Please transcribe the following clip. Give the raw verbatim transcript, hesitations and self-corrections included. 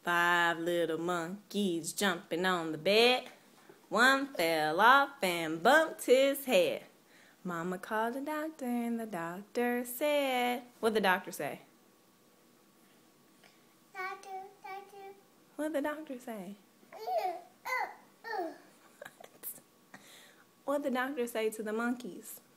Five little monkeys jumping on the bed. One fell off and bumped his head. Mama called the doctor and the doctor said... What'd the doctor say? Doctor, doctor. What'd the doctor say? Uh, uh, uh. What'd the doctor say to the monkeys?